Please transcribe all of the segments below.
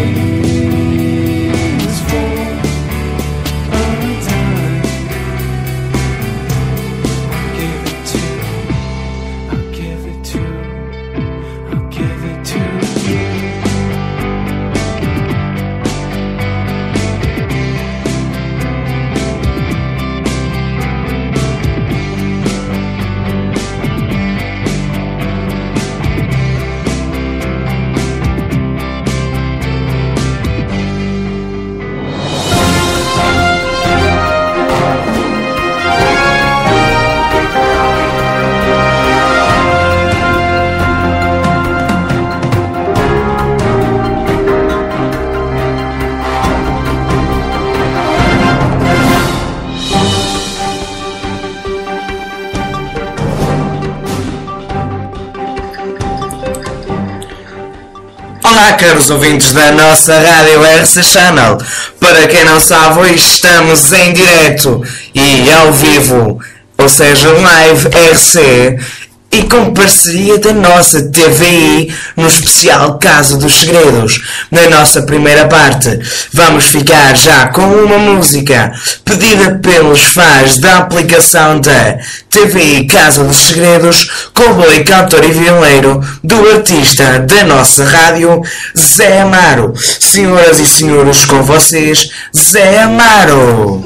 Olá, caros ouvintes da nossa Rádio RC Channel. Para quem não sabe, hoje estamos em direto e ao vivo, ou seja, live RC, e com parceria da nossa TVI no especial Casa dos Segredos. Na nossa primeira parte, vamos ficar já com uma música pedida pelos fãs da aplicação da TVI Casa dos Segredos, com o boi cantor e violeiro do artista da nossa rádio, Zé Amaro. Senhoras e senhores, com vocês, Zé Amaro.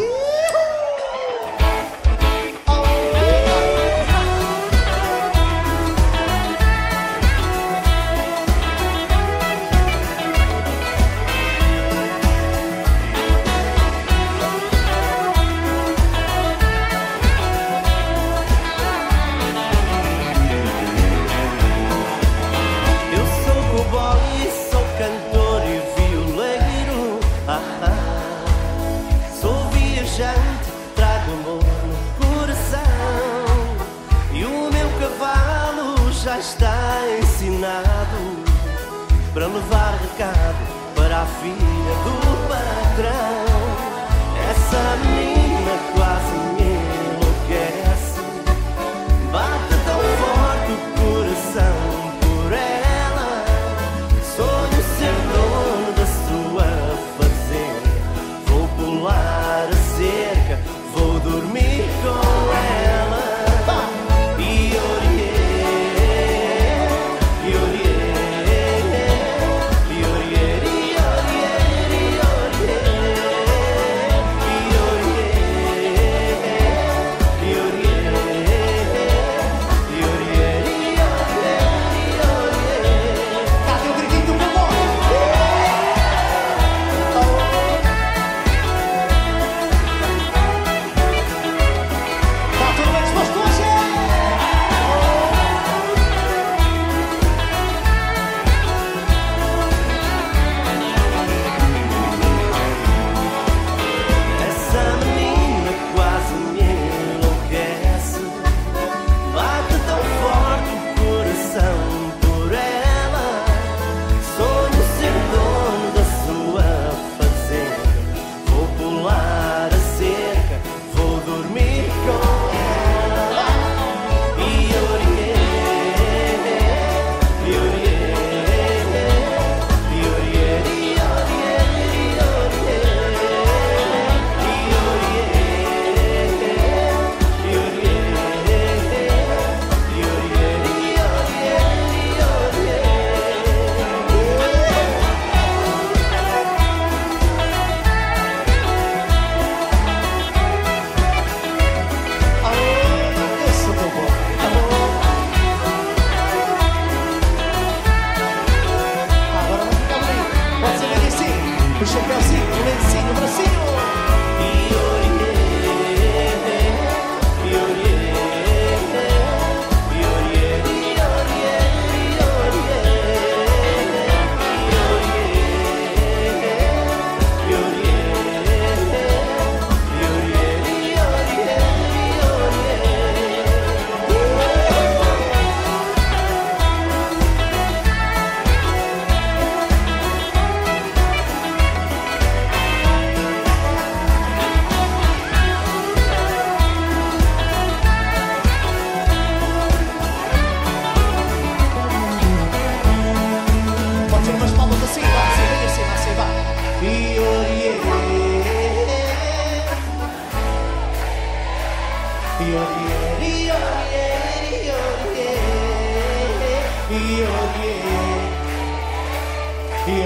Trago amor no coração e o meu cavalo já está ensinado para levar recado para a filha do patrão. Essa menina quase me enlouquece, bate tão forte o coração por ela. Sonho ser dono da sua fazenda, vou pular a cerca, vou dormir com ela. E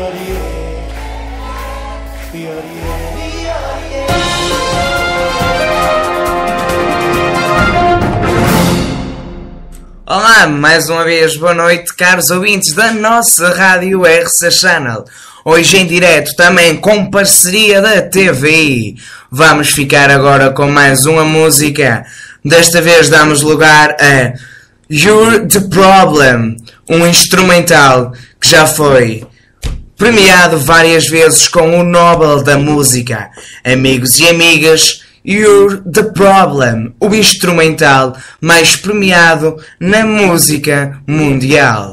Olá, mais uma vez, boa noite, caros ouvintes da nossa rádio RC Channel. Hoje em direto, também com parceria da TVI. Vamos ficar agora com mais uma música. Desta vez damos lugar a You're the Problem, um instrumental que já foi premiado várias vezes com o Nobel da Música. Amigos e amigas, You're the Problem, o instrumental mais premiado na música mundial.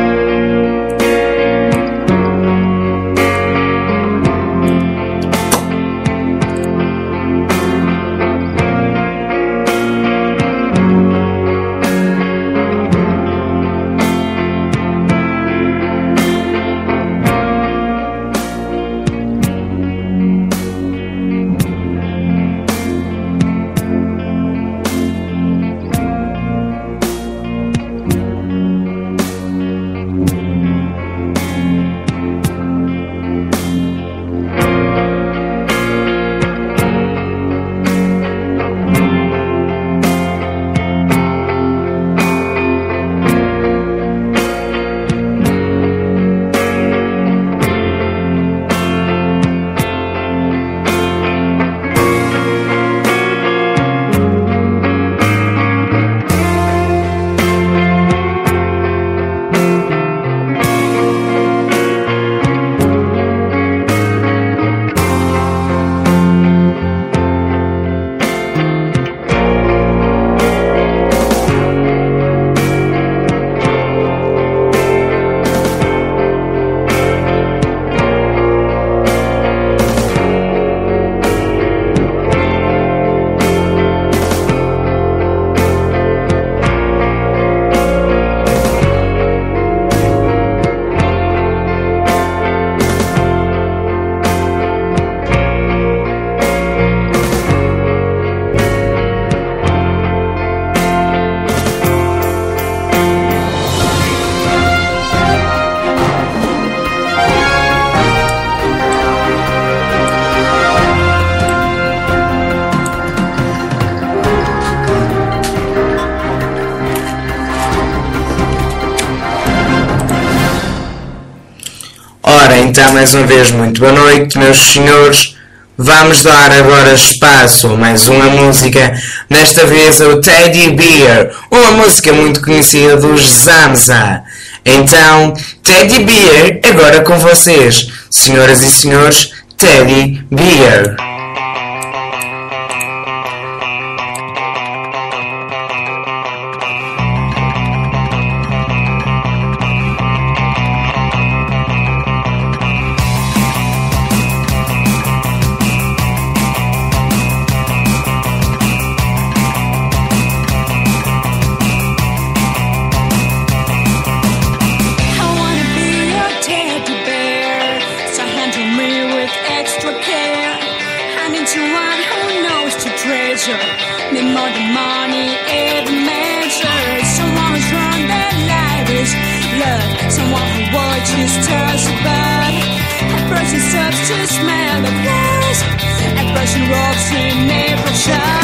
Ora, então, mais uma vez, muito boa noite, meus senhores. Vamos dar agora espaço a mais uma música, desta vez o Teddy Bear, uma música muito conhecida dos Zamza. Então, Teddy Bear, agora com vocês, senhoras e senhores, Teddy Bear. Me more than money ever measured. Someone who's run their life is love. Someone who watches stars above. A person stops to smell the flowers. A person walks in April shower.